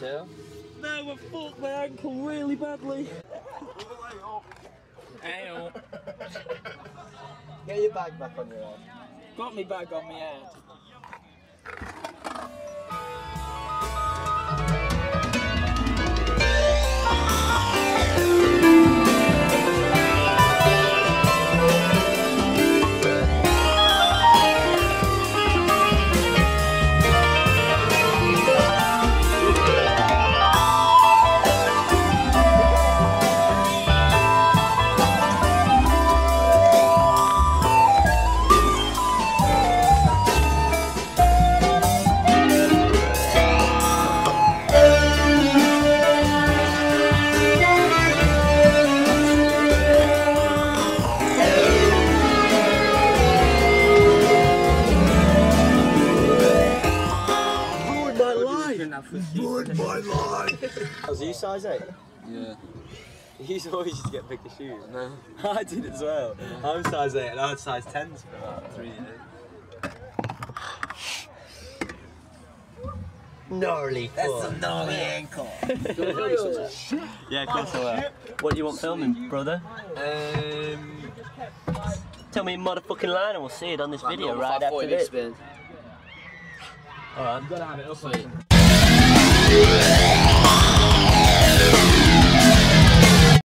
too? No, I fucked my ankle really badly. Ow. Get your bag back on your head. Got me bag on my head. Ruined my life! Was you size 8? Yeah. You always used to get bigger shoes. No. I did as well. I'm size 8 and I had size 10s for about 3 years. Gnarly foot. That's a gnarly ankle. Yeah, of course I will. What do you want filming, brother? Tell me your motherfucking line and we'll see it on this video right after this. Alright. I'm gonna have it up.